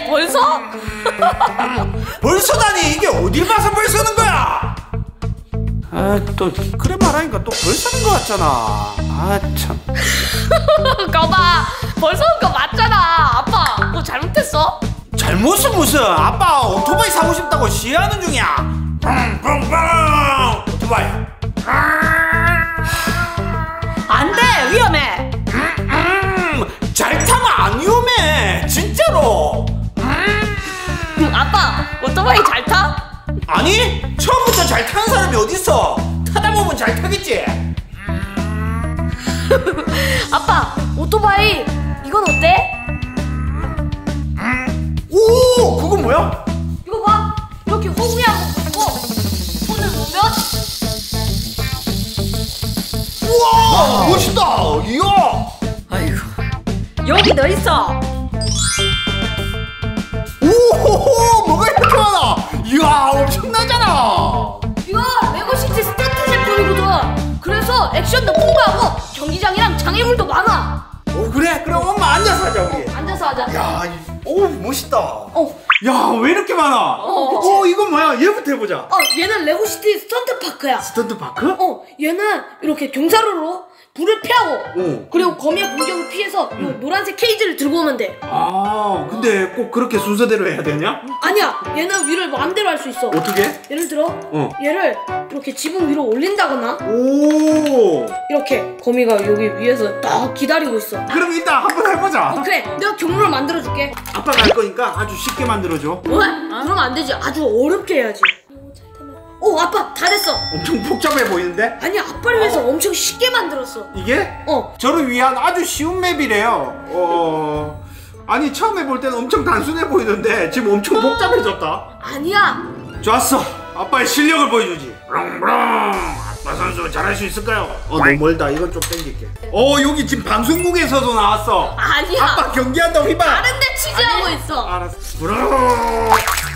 벌써? 벌써다니 이게 어딜 봐서 벌써는 거야? 아 또 그래 말하니까 또 벌써는 거 같잖아. 아 참. 거봐 벌써는 거 맞잖아. 아빠 뭐 잘못했어? 잘못은 무슨. 아빠 오토바이 사고 싶다고 시위하는 중이야. 뿡뿡뿡 오토바이. 안돼 위험해. 잘 타면 안 위험해 진짜로. 아빠 오토바이 잘 타? 아니 처음부터 잘 타는 사람이 어딨어. 타다 보면 잘 타겠지. 아빠 오토바이 이건 어때? 오 그건 뭐야? 이거 봐 이렇게 호구에 한번 붙고 손을 놓으면 우와 멋있다. 이야. 아이고 여기 너 있어. 오호호 뭐가 이렇게 많아. 이야 엄청나잖아. 이거 레고시티 스태트 제품이거든. 그래서 액션도 풍부하고 경기장이랑 장애물도 많아. 오 그래? 그럼 엄마 앉아서 하자 우리. 앉아서 하자. 야, 오 멋있다. 어. 야, 왜 이렇게 많아? 그치. 이건 뭐야? 얘부터 해보자. 얘는 레고시티 스턴트 파크야. 스턴트 파크? 얘는 이렇게 경사로로 불을 피하고 그리고 거미의 공격을 피해서 이 노란색 케이지를 들고 오면 돼. 아, 근데 꼭 그렇게 순서대로 해야 되냐? 아니야, 얘는 위를 마음대로 할 수 있어. 어떻게? 예를 들어 얘를 이렇게 지붕 위로 올린다거나 오. 이렇게 거미가 여기 위에서 딱 기다리고 있어. 그럼 이따 한번 해보자. 그래, 내가 경로를 만들어줄게. 아빠가 할 거니까 아주 쉽게 만들어줘. 왜? 그러면 안 되지. 아주 어렵게 해야지. 오, 아빠 다 됐어. 엄청 복잡해 보이는데? 아니, 아빠를 위해서 엄청 쉽게 만들었어. 이게? 저를 위한 아주 쉬운 맵이래요. 아니 처음에 볼 때는 엄청 단순해 보이는데 지금 엄청 복잡해졌다. 아니야. 좋았어. 아빠의 실력을 보여주지. 브롱브롱. 아빠 선수 잘할 수 있을까요? 너무 멀다. 이건 좀 땡길게. 여기 지금 방송국에서도 나왔어. 아니야. 아빠 경기한다고 휘발. 다른데 취재하고 있어. 알았어. 브롱.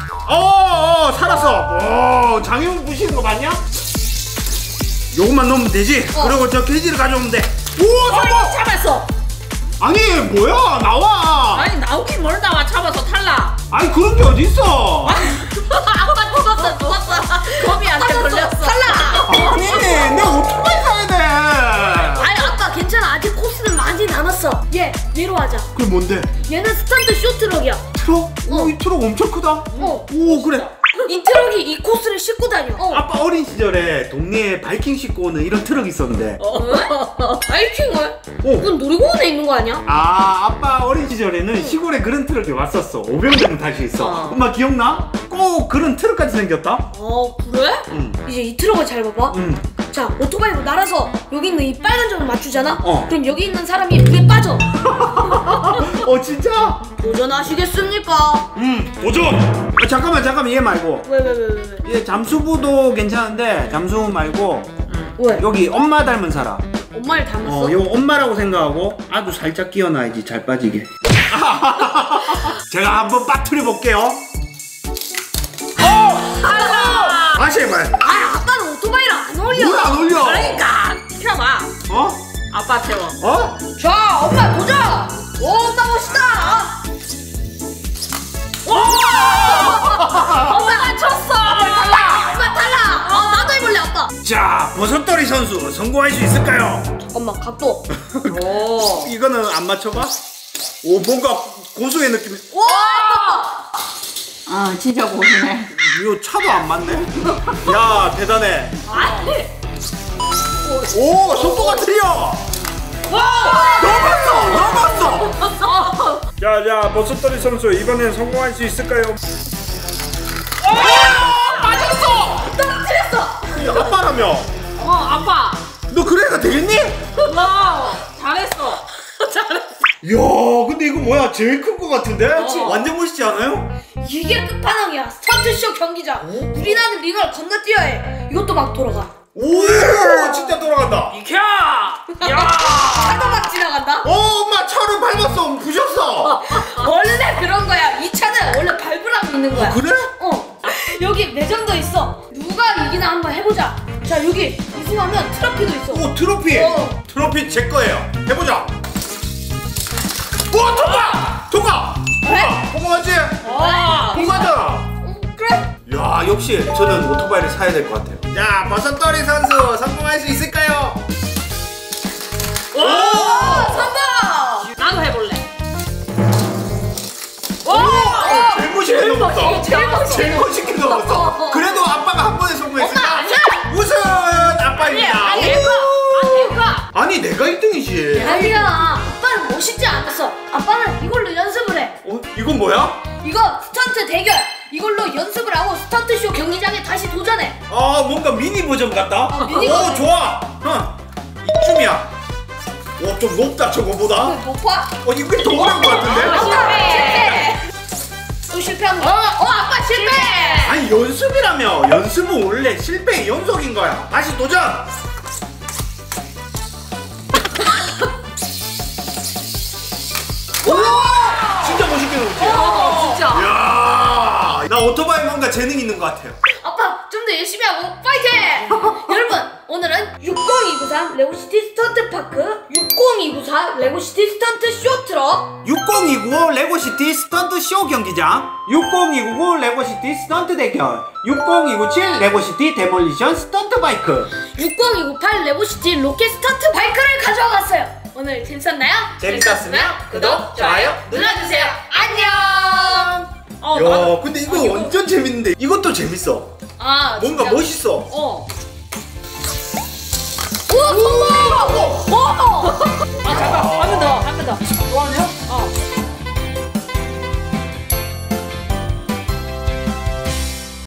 살았어. 장애물 부시는 거 맞냐? 요것만 넣으면 되지. 그리고 저 게이지를 가져오면 돼. 오, 성공! 잡았어. 아니 뭐야, 나와. 아니, 나오긴 뭘 나와. 잡아서 탈락. 아니 그런 게 어딨어. 아빠 죽었어. 거미한테 걸렸어. 탈락. 아니 내가 오토바이 사야 돼. 아니, 아빠 괜찮아. 아직 코스는 많이 남았어. 얘로 하자. 그게 뭔데? 얘는 스턴트 쇼트럭이야. 트럭? 이 트럭 엄청 크다. 오 그래. 이 트럭이 이 코스를 싣고 다녀. 아빠 어린 시절에 동네에 바이킹 싣고 오는 이런 트럭 있었는데. 바이킹을? 그건 놀이공원에 있는 거 아니야? 아빠 어린 시절에는 시골에 그런 트럭이 왔었어. 500명 정도 탈 수 있어. 엄마 기억나? 꼭 그런 트럭같이 생겼다. 그래? 이제 이 트럭을 잘 봐봐. 자, 오토바이로 날아서 여기 있는 이 빨간 점을 맞추잖아? 그럼 여기 있는 사람이 물에 빠져. 진짜? 도전하시겠습니까? 도전! 잠깐만 얘 말고. 왜? 얘 잠수부도 괜찮은데 잠수 말고 왜? 여기 엄마 닮은 사람. 엄마를 닮았어? 이거 엄마라고 생각하고 아주 살짝 끼워놔야지 잘 빠지게. 제가 한번 빠뜨려 볼게요. 다시 해봐요. 아빠는 오토바이랑 안 어울려. 뭘 안 어울려? 그러니까 펴봐. 아빠 태워. 자, 엄마 도전. 엄마 멋있다. 엄마 맞췄어. 엄마 탈락. 나도 해볼래, 아빠. 자, 버섯돌이 선수 성공할 수 있을까요? 잠깐만, 각도. 이거는 안 맞춰봐? 뭔가 고수의 느낌이. 진짜 고수네. 이거 차도 안 맞네. 야, 대단해. 아니. 오, 속도가 틀려. 넘었어. 자, 버섯돌이 선수 이번엔 성공할 수 있을까요? 맞았어. 떨어뜨렸어. 아빠라며. 아빠. 너 그래가 되겠니? 잘했어. 이야, 근데 이거 뭐야? 제일 큰 거 같은데? 완전 멋있지 않아요? 이게 끝판왕이야. 스턴트쇼 경기장. 불이 나는 링을 건너뛰어야 해. 이것도 막 돌아가. 오, 진짜 돌아간다. 비켜. 차도 막 지나간다. 엄마 차를 밟았어. 부셨어. 원래 그런 거야. 이 차는 원래 밟으라고 있는 거야. 그래? 여기 매점도 있어. 누가 이기나 한번 해보자. 자, 여기 우승하면 트로피도 있어. 오, 트로피. 트로피 제 거예요. 해보자. 오, 통과. 통과하지? 통과하잖아. 그래. 야, 역시 저는 오토바이를 사야 될 것 같아요. 자, 버섯돌이 선수 성공할 수 있을까요? 오, 성공. 나도 해볼래. 제일 멋있게 넘었어. 제일 멋있게 넘었어. 그래도 아빠가 한 번에 성공했으니까 우승 아빠입니다. 아니, 내가 1등이지. 아니야. 아빠는 멋있지 않았어. 아빠는 이걸로 연습을 해. 이건 뭐야? 이거 스턴트 대결. 이걸로 연습을 하고 스턴트쇼 경기장에 다시 도전해. 뭔가 미니 버전 같다. 미니 버전. 좋아. 이쯤이야. 좀 높다 저거보다. 높아? 이게 더 어려운 것 같은데? 실패. 또 실패한 거야. 아빠 실패. 아니, 연습이라며. 연습은 원래 실패의 연속인 거야. 다시 도전. 진짜 멋있게 넣었지? 진짜. 이야, 나 오토바이 뭔가 재능 있는 것 같아요. 아빠 좀 더 열심히 하고 파이팅! 여러분, 오늘은 60293 레고시티 스턴트파크 60294 레고시티 스턴트 쇼트럭 6029 레고시티 스턴트 쇼 경기장, 60299 레고시티 스턴트 대결, 60297 레고시티 데몰리션 스턴트 바이크, 60298 레고시티 로켓 스턴트 바이크를 가져와봤어요. 오늘 재밌었나요? 재밌었으면 구독, 좋아요 눌러주세요. 안녕. 야, 근데 이거 완전 재밌는데 이것도 재밌어. 뭔가 진짜? 멋있어. 오, 성공! 잠깐, 한 번 더. 또 하냐?